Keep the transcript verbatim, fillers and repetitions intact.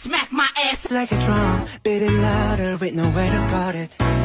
smack my ass like a drum, beating louder with nowhere to guard it.